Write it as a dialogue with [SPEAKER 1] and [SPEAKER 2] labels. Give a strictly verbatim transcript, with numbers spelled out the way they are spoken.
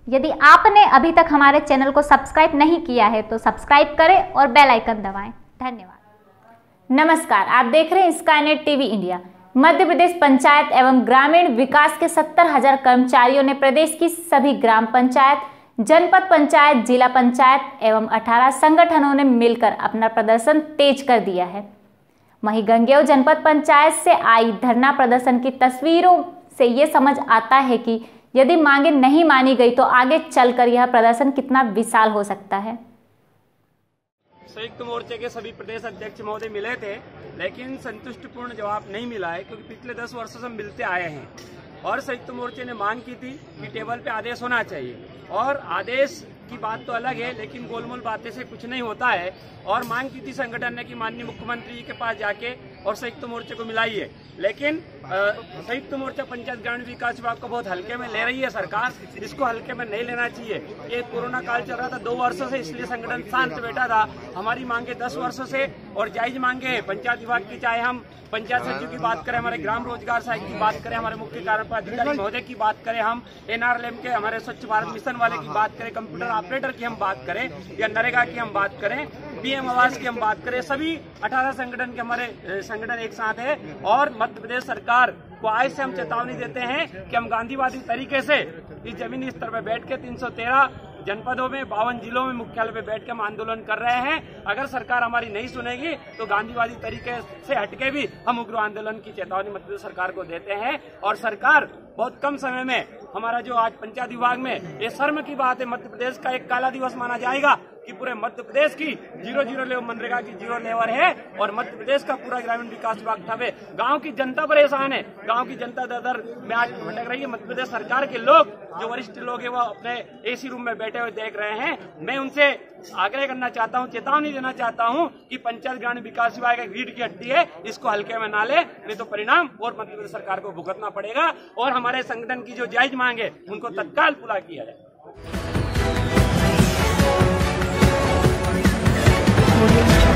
[SPEAKER 1] यदि आपने अभी तक हमारे चैनल को सब्सक्राइब नहीं किया है तो सब्सक्राइब करें और बेल आइकन दबाएं। धन्यवाद। नमस्कार, आप देख रहे हैं Skynet TV India. Madhya Pradesh panchayat एवं ग्रामीण विकास के सत्तर हजार कर्मचारियों ने प्रदेश की सभी ग्राम पंचायत, जनपद पंचायत, जिला पंचायत एवं अठारह संगठनों ने मिलकर अपना प्रदर्शन तेज कर दिया है। वहीं गंगेव जनपद पंचायत से आई धरना प्रदर्शन की तस्वीरों से ये समझ आता है कि यदि मांगे नहीं मानी गई तो आगे चलकर यह प्रदर्शन कितना विशाल हो सकता है।
[SPEAKER 2] संयुक्त मोर्चे के सभी प्रदेश अध्यक्ष महोदय मिले थे, लेकिन संतुष्टिपूर्ण जवाब नहीं मिला है, क्योंकि पिछले दस वर्षों से हम मिलते आए हैं और संयुक्त मोर्चे ने मांग की थी कि टेबल पे आदेश होना चाहिए। और आदेश की बात तो अलग है, लेकिन गोलमोल बातें से कुछ नहीं होता है। और मांग की थी संगठन ने कि माननीय मुख्यमंत्री जी के पास जाके और संयुक्त मोर्चे को मिलाइए, लेकिन संयुक्त मोर्चा पंचायत ग्रामीण विकास विभाग को बहुत हल्के में ले रही है सरकार। इसको हल्के में नहीं लेना चाहिए। ये कोरोना काल चल रहा था दो वर्षों से, इसलिए संगठन शांत बैठा था। हमारी मांगे दस वर्षों से और जायज मांगे पंचायत विभाग की, चाहे हम पंचायत सचिव की बात करें, हमारे ग्राम रोजगार सहायक की बात करें, हमारे मुख्य कार्यपालिका महोदय की बात करें, हम एनआरएलएम के हमारे स्वच्छ भारत मिशन वाले की बात करें, कंप्यूटर ऑपरेटर की हम बात करें या नरेगा की हम बात करें, पीएम आवास की हम बात करें, सभी अठारह संगठन के हमारे संगठन एक साथ है। और मध्य प्रदेश सरकार को आज से हम चेतावनी देते हैं कि हम गांधीवादी तरीके से इस जमीनी स्तर पर बैठ के तीन सौ तेरह जनपदों में, बावन जिलों में मुख्यालय पे बैठ के हम आंदोलन कर रहे हैं। अगर सरकार हमारी नहीं सुनेगी तो गांधीवादी तरीके से हटके भी हम उग्र आंदोलन की चेतावनी मध्य प्रदेश सरकार को देते हैं। और सरकार बहुत कम समय में, हमारा जो आज पंचायत विभाग में ये शर्म की बात है, मध्य प्रदेश का एक काला दिवस माना जाएगा कि पूरे मध्य प्रदेश की जीरो जीरो लेवल मनरेगा की जीरो लेवल है और मध्य प्रदेश का पूरा ग्रामीण विकास विभाग ठप है। गाँव की जनता परेशान है, गाँव की जनता दर दर में आज भटक रही है। मध्य प्रदेश सरकार के लोग, जो वरिष्ठ लोग है, वो अपने एसी रूम में बैठे हुए देख रहे हैं। मैं उनसे आग्रह करना चाहता हूं, चेतावनी देना चाहता हूं कि पंचायत ग्रामीण विकास विभाग एक रीढ़ की हड्डी है, इसको हल्के में ना ले, नहीं तो परिणाम और मध्य प्रदेश सरकार को भुगतना पड़ेगा। और हमारे संगठन की जो जायज मांग है उनको तत्काल पूरा किया जाए।